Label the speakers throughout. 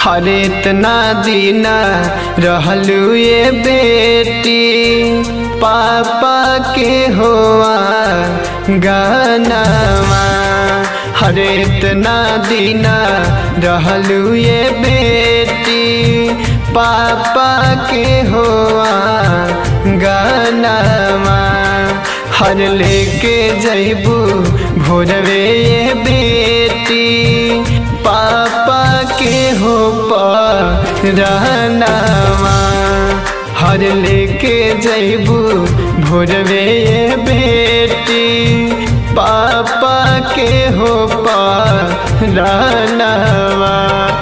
Speaker 1: हर इतना दिन रहलू ये बेटी पापा के हुआ गानावा। हर इतना दिन रहलू ये बेटी पापा के हुआ गानावा। हर लेके जैबू भोरवे ये बेटी पापा के हो परानावा। हर लेके जैबू भोरवे ये बेटी पापा के हो परानावा।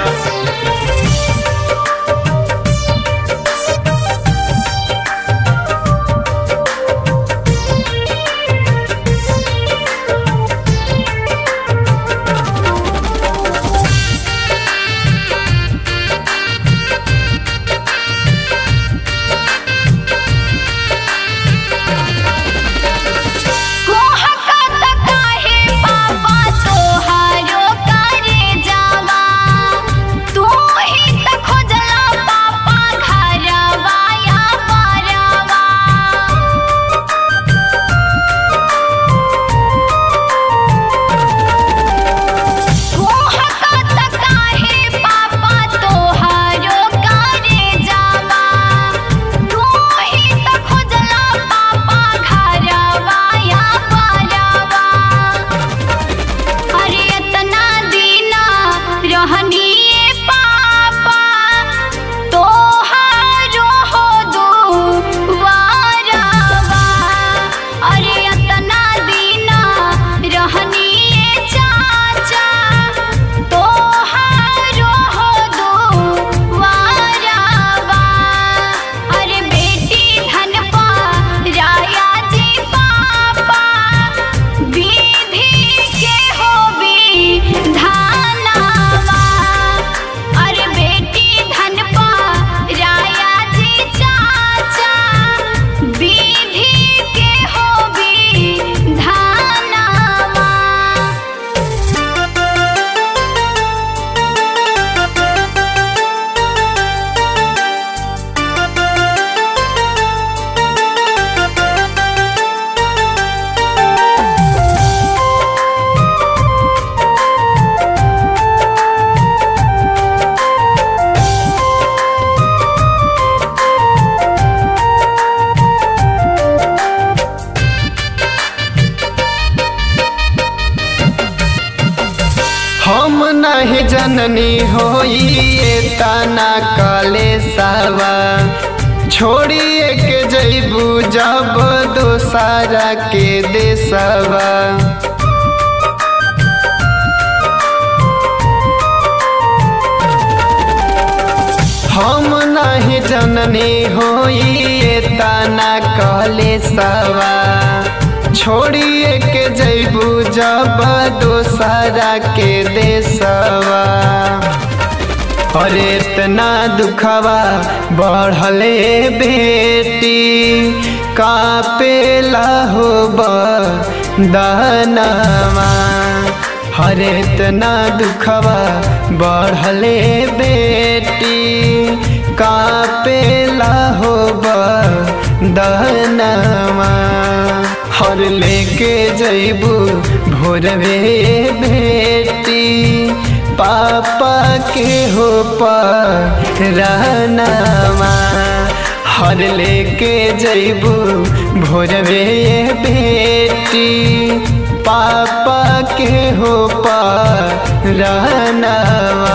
Speaker 1: हम नहीं जननी होई तना कलेसावा। छोड़िए के जैबू जब दोसारा के देसवा। हम नहीं जननी होई तना कलेसावा। छोड़िए के जैबू जब दोसारा के देसवा। और इतना दुखवा बढ़ले बेटी कापेला हो बदनवा। हर इतना दुखवा बढ़ले बेटी कापेला हो बदनवा। हर लेके जैबू भोरवे बेटी पापा के हो परानावा। हर लेके जैबू भोरवे बेटी पापा के हो परानावा।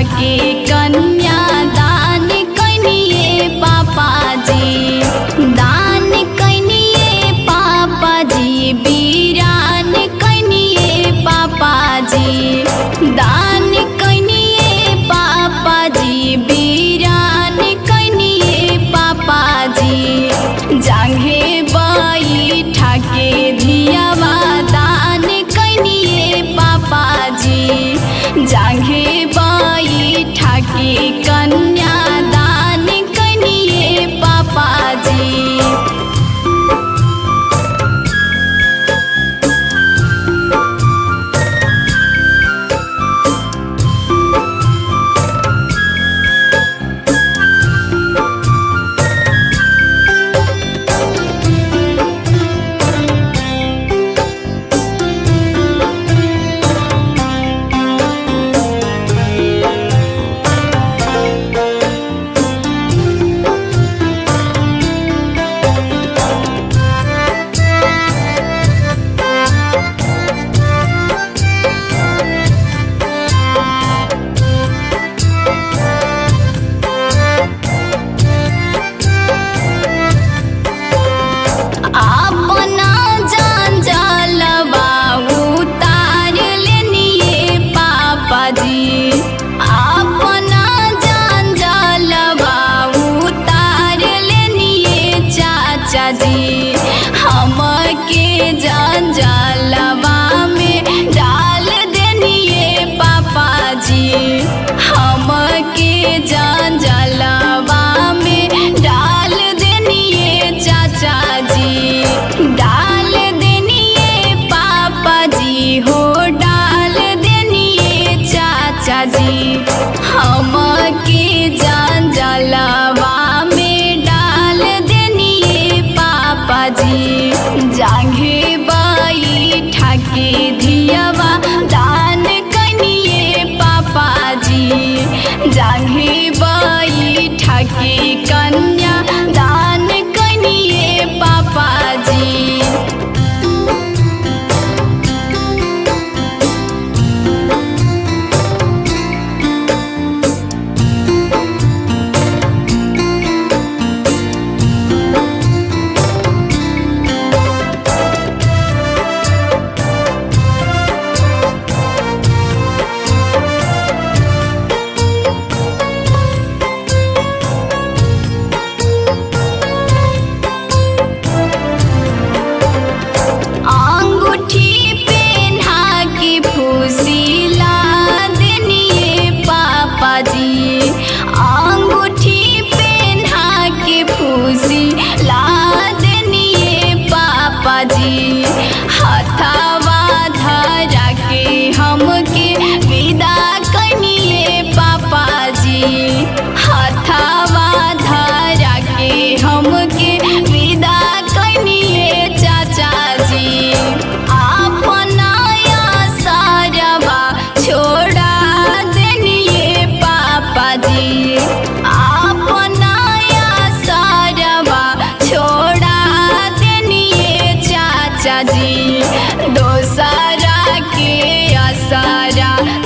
Speaker 2: ठाके कन्या दान कनिए पापाजी, दान कनिए पापाजी, वीरान कनिए पापाजी, दान कनिए पापाजी, वीरान कनिए पापाजी, जांघे बाई ठाके धियावा दान कनिए पापाजी, जांघे बाई ठाके कन्या दान कनिए पापाजी। जी हमके जंजालवा में डाल देनिए पापाजी, हमके जंजालवा में डाल देनिए चाचा जी, डाल देनिए पापाजी हो, डाल देनिए चाचा जी, हमके जंजालवा में डाल देनिए पापाजी, जांघे बाई ठाके धियावा दान कनिए पापाजी, जांघे बाई ठाके कन्या दान कनिए पापाजी। अंगूठी पहना के फूसी ला देनिए पापाजी, हथवा धरा के हमके विदा कनिए पापाजी, हथवा धरा के हमके विदा कनिए चाचा जी, अपना सारवा छोड़ा देनिए पापाजी, अपना सारवा छोड़ा देनिए चाचा जी, दोसरा के असरा